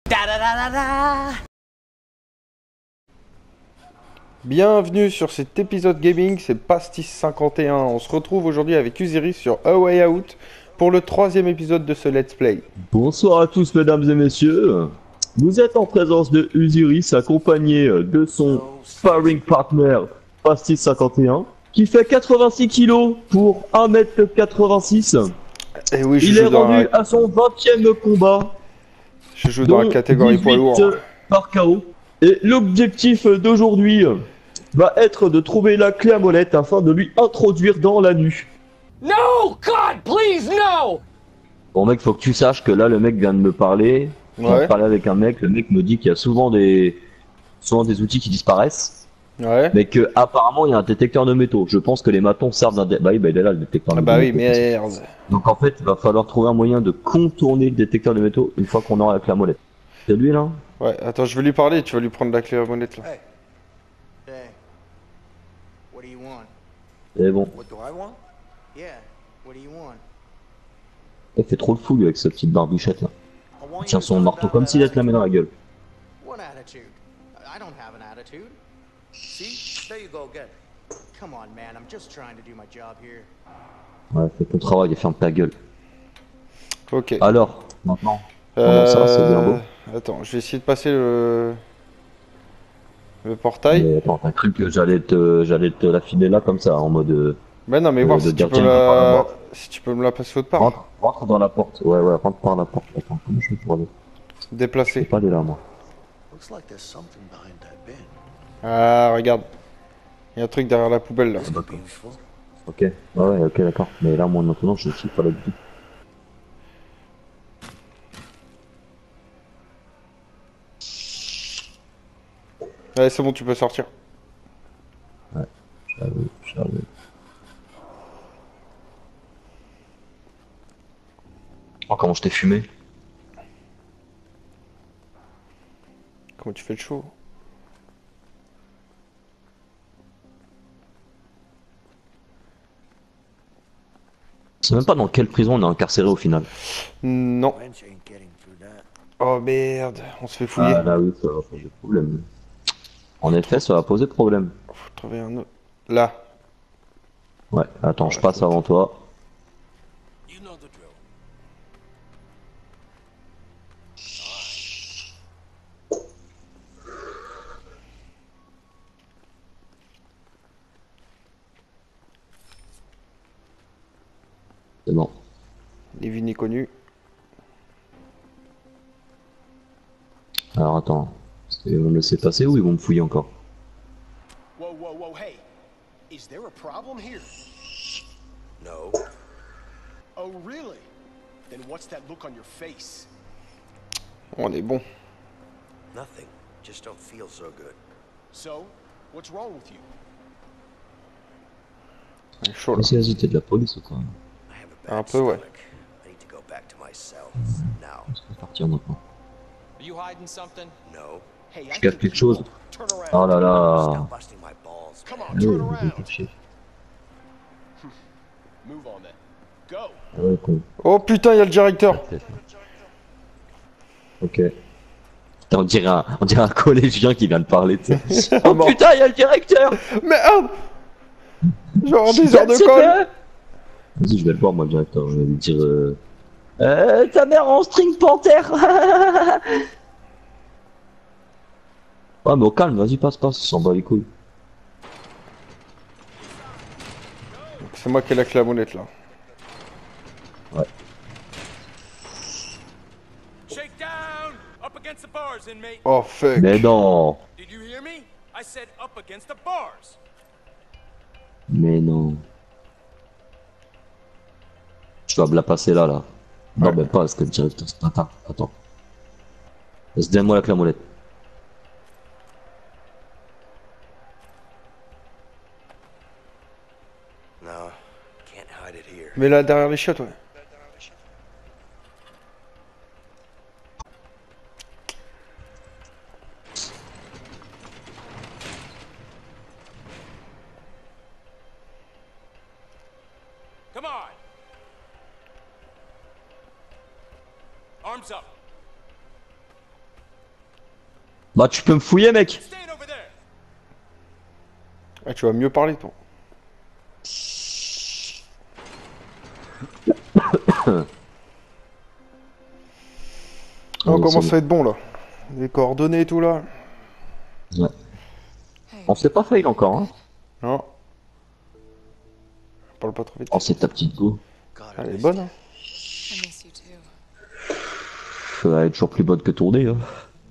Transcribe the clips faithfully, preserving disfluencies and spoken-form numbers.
Bienvenue sur cet épisode gaming, c'est Pastis cinquante et un. On se retrouve aujourd'hui avec Uziri sur A Way Out pour le troisième épisode de ce Let's Play. Bonsoir à tous mesdames et messieurs. Vous êtes en présence de Uziris accompagné de son sparring partner Pastis cinquante et un qui fait quatre-vingt-six kilos pour un mètre quatre-vingt-six. Et oui, je Il joue est dans rendu la... à son vingtième combat. Je joue dans la catégorie poids lourd. Par K O. Et l'objectif d'aujourd'hui va être de trouver la clé à molette afin de lui introduire dans la nuit. No, God, please, no! Bon mec, faut que tu saches que là le mec vient de me parler. Je viens de Ouais. parler avec un mec, le mec me dit qu'il y a souvent des souvent des outils qui disparaissent, Ouais. mais que apparemment il y a un détecteur de métaux. Je pense que les matons servent d'un dé... bah oui, bah il est là le détecteur Ah de bah oui, métaux. merde. Donc en fait, il va falloir trouver un moyen de contourner le détecteur de métaux une fois qu'on aura la clé à molette. C'est lui là? Ouais, attends, je vais lui parler, tu vas lui prendre la clé à molette là. Hey. Hey. What do you want? Et bon, What do I want? Yeah. What do you want? il fait trop le fou lui avec sa petite barbichette là. I want Il tient you to son talk marteau about comme that s'il allait te la mettre dans la gueule. What attitude? I don't have an attitude. See? There you go again. Come on, man. I'm just trying to do my job here. Ouais, fais ton travail et ferme ta gueule. Ok. Alors, maintenant, comment ça, c'est bien beau. Attends, je vais essayer de passer le... Le portail. Mais attends, t'as cru que j'allais te, j'allais te la filer là comme ça, en mode. euh, Bah non, mais Euh, voir de si tu dire, peux tiens, me je vais pas la la... voir. Si tu peux me la passer autre part. Rentre, rentre dans la porte. Ouais, ouais, rentre par la porte. Attends, comment je fais pour aller? Je peux Déplacer. pas aller là, moi. Looks like there's something behind that bin. Ah, regarde. Il y a un truc derrière la poubelle là. Could be useful. Ok, ouais, ouais, ok, d'accord. Mais là, moi, maintenant, je ne suis pas là du tout. Ouais, c'est bon, tu peux sortir. J'arrive, j'arrive. Oh, comment je t'ai fumé? Comment tu fais le show? Je sais même pas dans quelle prison on est incarcéré au final. Non. Wrench ain't getting through that. Oh merde, on se fait fouiller. Ah là oui, ça va poser problème. En effet, ça va poser problème. Faut trouver un autre. Là. Ouais, attends, je passe avant toi. You know the drill. C'est bon. Ni vu ni connu. Alors attends. Ils vont me laisser passer ou ils vont me fouiller encore? Whoa, whoa, whoa, hey. Is there a problem here? No. Oh, really? Then what's that look on your face? On est bon. Nothing. Just don't feel so good. So, what's wrong with you? On est chaud là. Vas-y, vas-y, t'es de la police ou quoi? I have a bad Un peu, ouais. stomach. I need to go back to my cell. Now. Je peux partir maintenant. Are you hiding something? No. Hey, I Je capte think quelque you chose. will. Turn around. Oh là là. Stop busting my balls. Come man. on, Ouais, turn je vais around. faire chier. Move on then. Go. Ah ouais, con. Oh putain, il y a le directeur. Ok. Putain, on dirait un, on dirait un collégien qui vient de parler, tu sais. Ah, Oh bon. putain, il y a le directeur! Merde. Genre des heures de colle. Vas-y, je vais le voir, moi, le directeur. Je vais lui dire. Euh, euh ta mère en string panthère! Ouais, mais au calme, vas-y, passe, passe, s'en bat les couilles. C'est moi qui ai la clé à molette là. Ouais. Shake down! Up against the bars, inmate. Oh fuck. Mais non! Did you hear me? I said up against the bars. Mais non. Je dois me la passer là, là. Non, Ouais. même pas, parce que le directeur. Attends, attends. Vas-y, donne-moi la clé à molette. No. Can't hide it here. Mais là derrière les chiottes, ouais. Come on. Arms up. Bah tu peux me fouiller mec. Stand over there. Ah, tu vas mieux parler, toi. Oh, on commence à être bon là. Les coordonnées et tout là. Ouais. On s'est pas fail encore hein. Non. Parle pas trop vite. Oh c'est ta petite go. Elle est bonne hein. I miss you too. Elle est toujours plus bonne que tournée hein.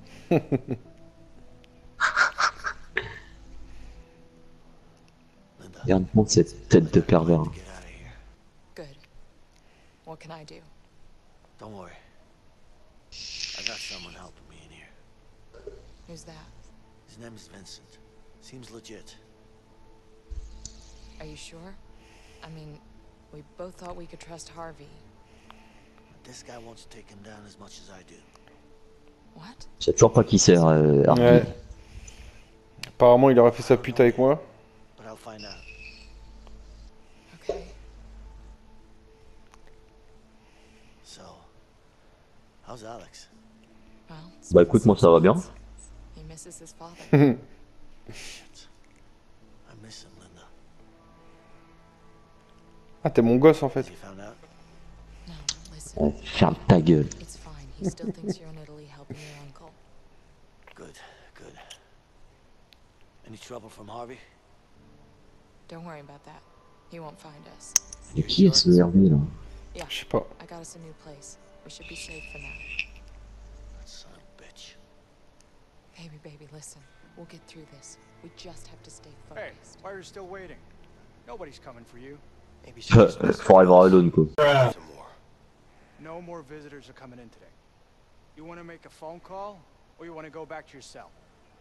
Regarde-moi cette tête de pervers. Get out of here. Good. What can I do? Don't worry. I got someone helping me in here. Who's that? His name is Vincent. Seems legit. Are you sure? I mean, we both thought we could trust Harvey. But this guy wants to take him down as much as I do. What? Je sais toujours pas qui c'est euh, Harvey. Ouais. Apparemment, il aurait fait sa pute avec moi. But I'll find out. Okay. So, how's Alex? Well, Bah écoute moi ça va bien. he misses his father. Shit. I miss him, Linda. Ah, t'es mon gosse en fait. Has he found out? No, listen. Oh, ferme ta gueule. It's fine. He still thinks you're in Italy helping your uncle. Good, good. Any trouble from Harvey? Don't worry about that. He won't find us. Mais qui est ce Hervé là? Yeah, Je sais pas. I got us a new place. We should be safe for now. That son of a bitch. Baby, baby, listen. We'll get through this. We just have to stay Hey, focused. why are you still waiting? Nobody's coming for you. Maybe she was supposed to Forever alone quoi. some more. No more visitors are coming in today. You want to make a phone call, or you want to go back to your cell?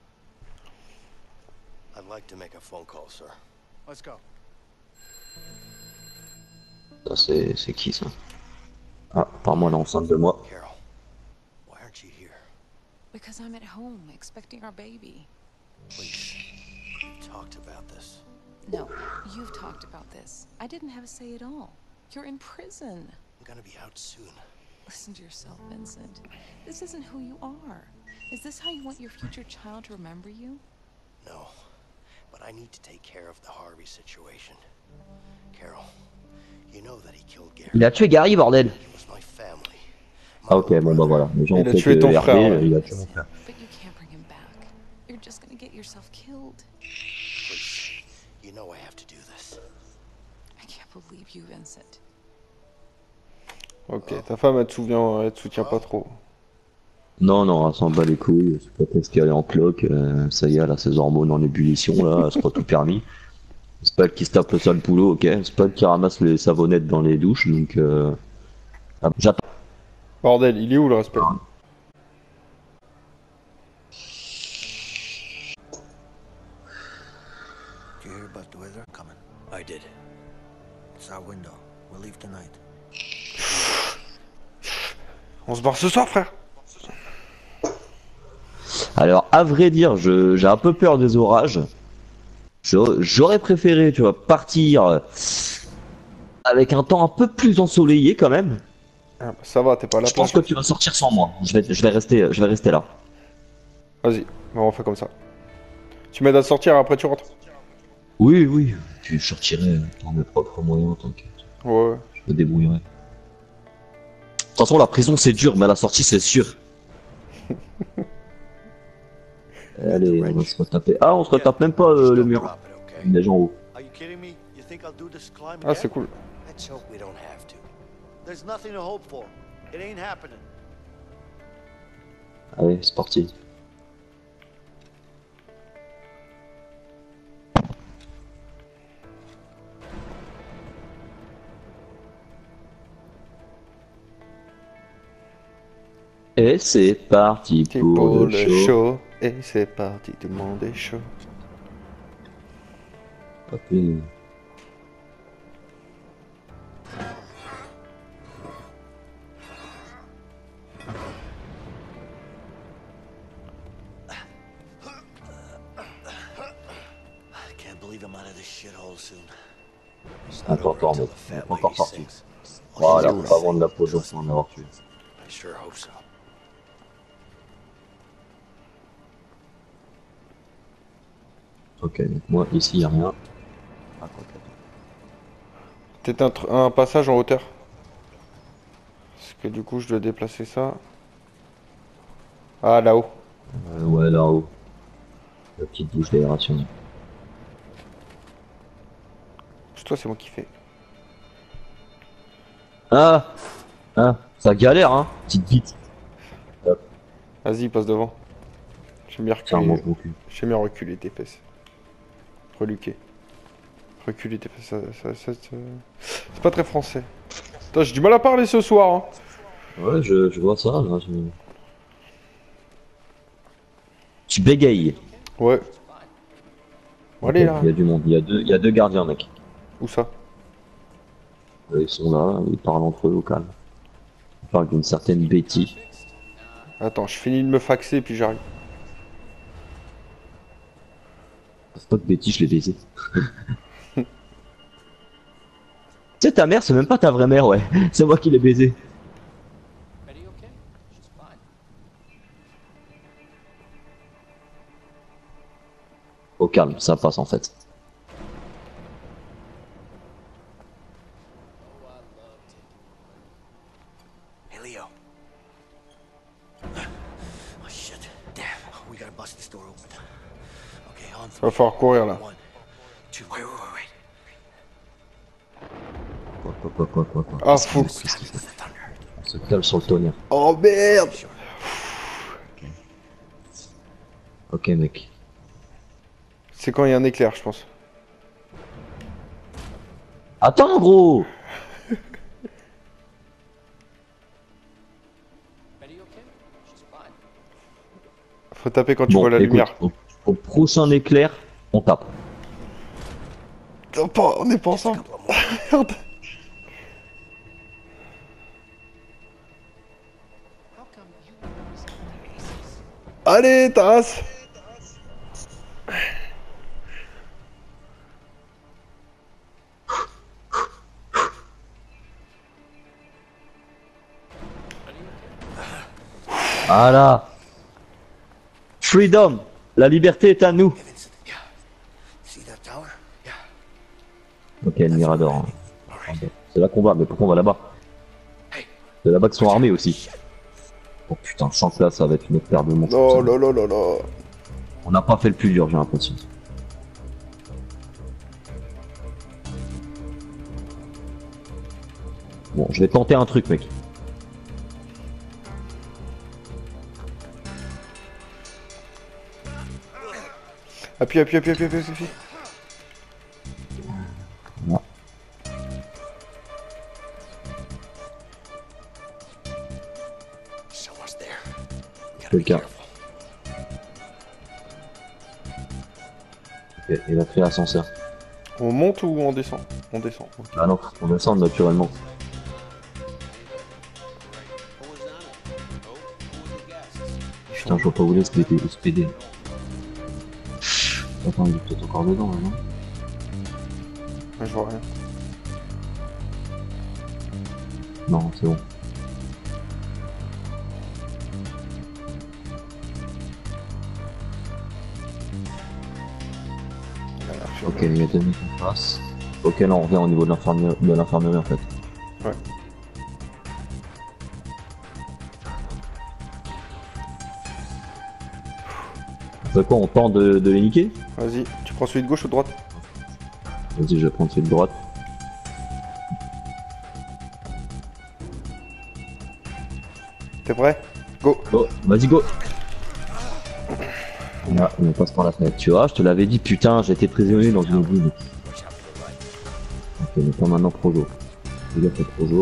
I'd like to make a phone call, sir. Let's go. Ça c'est c'est qui ça? Ah, apparemment elle est enceinte de moi. Carol, why aren't you here? Because I'm at home expecting our baby. Please, we've talked about this. No, you've talked about this. I didn't have a say at all. You're in prison. I'm gonna be out soon. Listen to yourself, Vincent. This isn't who you are. Is this how you want your future child to remember you? No, but I need to take care of the Harvey situation. Carol, you know that he killed Gary. Il a tué Gary bordel. He was my family. My Ah ok bon bah voilà. Les gens Il a ont fait tué que ton Hervé, frère, ouais. il a tué mon frère. But you can't bring him back. You're just gonna get yourself killed. Please, you know I have to do this. I can't believe you, Vincent. Ok, ta femme elle te souvient, elle te soutient pas trop. Non non, elle s'en bat les couilles, c'est pas parce qu'elle est en cloque, euh, ça y est, elle a ses hormones en ébullition là, elle se croit tout permis. C'est pas elle qui se tape le sale boulot, ok, c'est pas elle qui ramasse les savonnettes dans les douches, donc euh... ah, j'attends. Bordel, il est où le respect? Did you hear about the weather coming? I did. It's our window. We'll leave tonight. On se barre ce soir, frère. Alors à vrai dire, je j'ai un peu peur des orages. Je- J'aurais préféré, tu vois, partir avec un temps un peu plus ensoleillé quand même. Ah, bah, ça va, t'es pas à la Je pense plage. que tu vas sortir sans moi. Je vais, je vais rester, je vais rester là. Vas-y, on fait comme ça. Tu m'aides à sortir, après tu rentres. Oui, oui. Puis je sortirai dans mes propres moyens, t'inquiète. Ouais, ouais. Je me débrouillerai. De toute façon, la prison c'est dur, mais à la sortie c'est sûr. Allez, on va se retaper. Ah, on se retape même pas euh, le mur. Drop it, okay? Il y a des gens en haut. Are you kidding me? You think I'll do this climb Ah, c'est again? cool. Let's hope we don't have to. There's nothing to hope for. It ain't happening. Allez, c'est parti. Et c'est parti C'est pour, pour le le show. show. Et c'est parti, tout le monde est chaud. Ok. I can't believe I'm out of this shithole soon. It's Pas not over encore, until mec. the fat Pas encore lady sorti. sings. Voilà, on va vendre la peau d'ours sans en avoir tué. I sure hope so. Ok, donc moi ici y a rien. Ah, quoi que- Peut-être un, tr- un passage en hauteur. Parce que du coup, je dois déplacer ça. Ah, là-haut. Euh, ouais, là-haut. La petite bouche d'aération. Toi, c'est moi qui fais. Ah Ah ça galère, hein. Petite bite. Vas-y, passe devant. J'aime bien Tiens, reculer. mange mon cul. J'aime bien reculer tes fesses. Reluquer. Reculer tes fesses, ça, ça, ça, ça- c'est pas très français. Putain, j'ai du mal à parler ce soir. Hein. Ouais, je, je vois ça, là. Je... Tu bégayes. Ouais. Bon, allez là. Il y a du monde. Il y a deux, il y a deux gardiens, mec. Où ça? Euh, Ils sont là, ils parlent entre eux au calme. Ils parlent d'une certaine Betty. Attends, je finis de me faxer puis j'arrive. C'est pas que Betty, je l'ai baisé. Tu sais, ta mère, c'est même pas ta vraie mère, ouais. C'est moi qui l'ai baisé. Betty okay? She's fine. Au calme, ça passe en fait. Hey, Leo. Oh, shit. Damn. We gotta bust this door open. Okay, on three. Va falloir courir là. One, two. Wait, wait, wait, wait. Quoi, quoi, quoi, quoi, quoi, quoi. Ah, fou. That's the thunder. On se cale sur le tonnerre. Oh merde. Ok, mec. C'est quand il y a un éclair, je pense. Attends, gros. Betty okay? She's fine. Faut taper quand tu Bon, vois la écoute, lumière. Au, au prochain éclair, on tape. Oh, pas- on est pas ensemble. Merde. How come you always have the aces? Allez, tasse. Voilà. Freedom. La liberté est à nous. Vincent, yeah. See that tower? Yeah. Ok, le Mirador. hein. All right. C'est là qu'on va, mais pourquoi on va là-bas? Hey. C'est là-bas qu'ils sont armés aussi. Oh putain, je sens que là, ça va être une autre paire de monstres. Oh là là là là. On n'a pas fait le plus dur, j'ai l'impression. Bon, je vais tenter un truc, mec. Appuie, appuie, appuie, appuie, appuie, appuie. Non. Someone's there. We gotta C'est be le cas. careful. Ok, il a pris l'ascenseur. On monte ou on descend? On descend. Ok. Ah non, on descend naturellement. Putain, je vois pas où est ce P D. Ce P D. Attends, il est peut-être encore dedans, là, non? Ouais, je vois rien. Non, c'est bon. Ok, il y a deux mecs en face. Ok, là on revient au niveau de l'infirmerie de l'infirmerie en fait. Ouais. On fait quoi? On tente de, de les niquer? Vas-y, tu prends celui de gauche ou de droite? Vas-y, je vais prendre celui de droite. T'es prêt? Go! Go, vas-y, go! Là, on passe par la fenêtre. Tu vois, je te l'avais dit, putain, j'étais prisonnier dans une ville. Ok, mais pas maintenant Projo. Je vais faire Projo.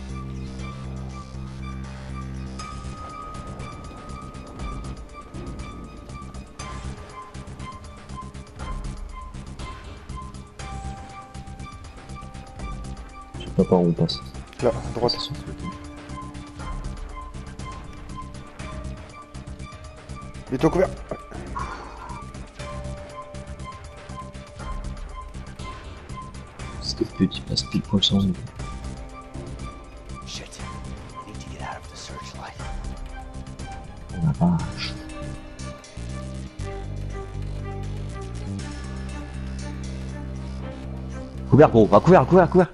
Je sais pas par où on passe. Là, à droite. Il est au couvert. Ouais. Cette pute, il passe pile poil sur nous. Shit. We need to get out of the searchlight. Oh la vache. Couvert gros, va couvert, couvert, couvert.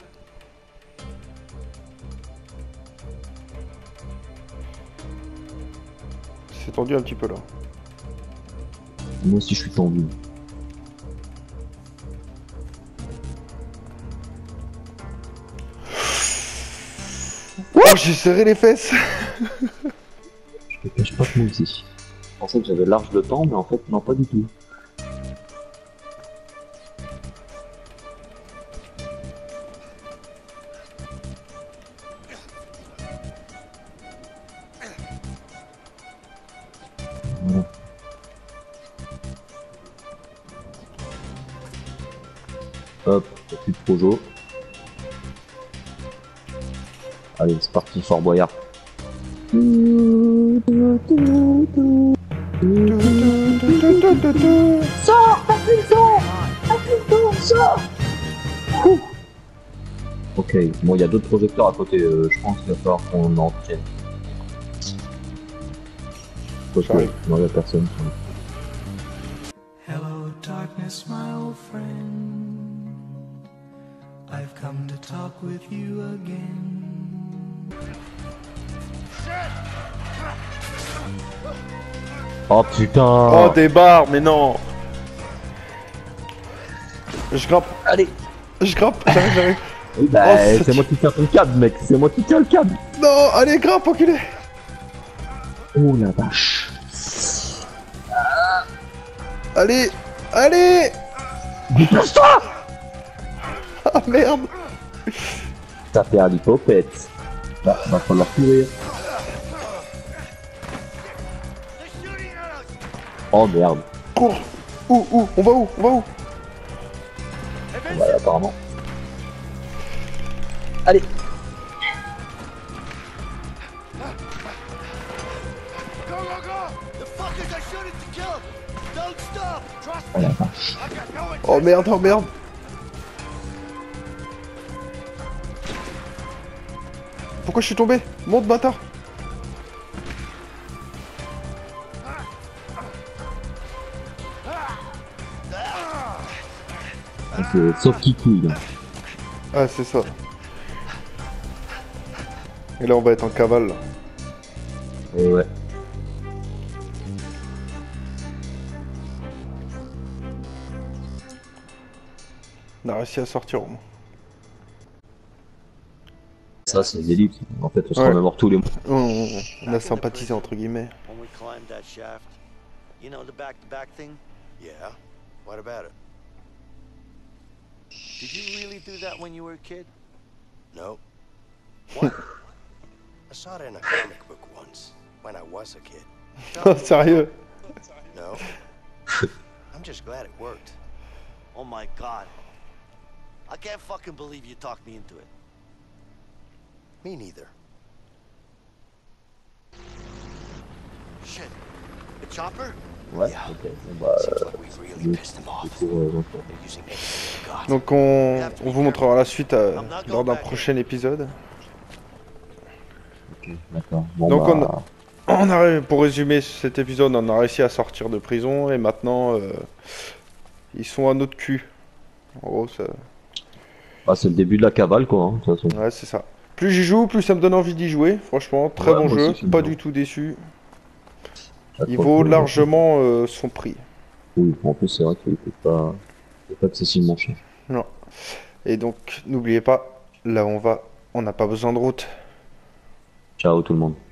C'est tendu un petit peu là. Moi aussi je suis tendu. Oh, j'ai serré les fesses. Je te cache pas que moi aussi. Je pensais que j'avais large de temps, mais en fait non, pas du tout. Voilà. Hop, plus de projo. Allez, c'est parti, Fort Boyard. Sors, Patrick, sors, Patrick, sors. Ouh. Ok, bon, il y a d'autres projecteurs à côté, euh, je pense qu'il va falloir qu'on en tienne. Ok, J'arrive. non, il n'y a personne. Hello, darkness, my old friend. I've come to talk with you again. Oh putain. Oh, des barres, mais non. Je grimpe. Allez. Je grimpe, j'arrive, j'arrive. Oui, bah, Oh, c'est c'est- moi qui tiens ton câble, mec, c'est moi qui tiens le câble. Non, allez, grimpe, enculé. Oh la vache. Allez, allez. Dépose-toi. Ah merde. Ça fait un lipopette. Bah, va falloir courir. Oh merde. Cours. Où, où, on va où, on va où? Voilà, apparemment. Allez. Go, go, go! The fuckers are shooting to kill! Don't stop! Trust Oh la vache. I got no Oh merde, oh merde. Pourquoi je suis tombé? Monte, bâtard. C'est sauf qui couille. Là. Ah, c'est ça. Et là, on va être en cavale, là. Et ouais. On a réussi à sortir, au moins. Ça, c'est des livres. En fait, on sera Ouais. même mort tous les mois. On, on- on a sympathisé, entre guillemets. When we climbed that shaft. You know the back-to-back thing? Yeah? What about it? Did you really do that when you were a kid? No. What? I saw it in a comic book once, when I was a kid. Oh, sérieux? No. I'm just glad it worked. Oh my god. I can't fucking believe you talked me into it. Me neither. Shit. The chopper? Ouais, Yeah. ok. Bon, bah, Seems like we really du pissed them off. coup, euh, donc, euh, They're using everything they got. Donc, on, on vous montrera la suite euh, lors d'un prochain épisode. ok, d'accord. Bon, Donc, bah, On a, pour résumer cet épisode, on a réussi à sortir de prison et maintenant euh, ils sont à notre cul. En gros, ça... bah, c'est le début de la cavale, quoi, hein, de toute façon. ouais, c'est ça. Plus j'y joue, plus ça me donne envie d'y jouer. Franchement, très Ouais, bon moi jeu, aussi, j'aime pas bien. du tout déçu. Ça Il te vaut retrouve, largement euh, son prix. Oui, en plus, c'est vrai qu'il n'est pas, il est pas excessivement cher. Non. Et donc, n'oubliez pas, là où on va, on n'a pas besoin de route. Ciao tout le monde.